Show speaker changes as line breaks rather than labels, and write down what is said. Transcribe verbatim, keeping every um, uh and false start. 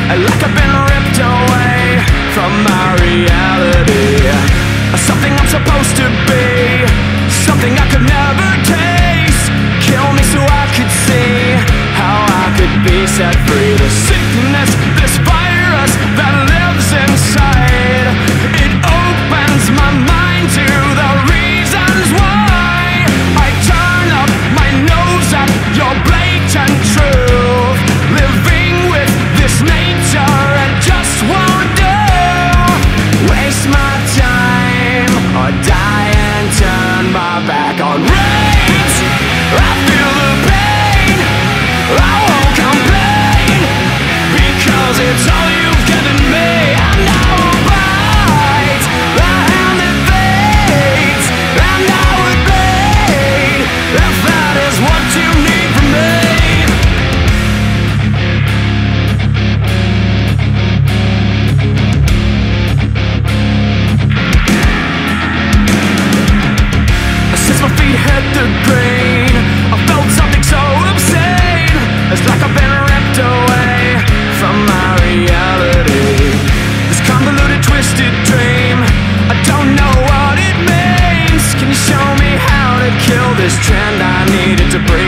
like I've been ripped away from my reality. Something I'm supposed to be, something I could never taste. Kill me so I could see how I could be set free. The sickness, this virus that lives inside, it opens my mind to the reasons why I turn up my nose at your blatant truth. Living with this nature and just won't do. Waste my time or die and turn my back on rage. I feel the pain, I won't complain, because it's all you've given me. And I will bite the hand that fades, and I would bleed if that is what you need from me. Since my feet hit the green, I felt something so obscene. It's like I've been ripped away from my reality. This convoluted, twisted dream, I don't know what it means. Can you show me how to kill this trend? I needed to breathe.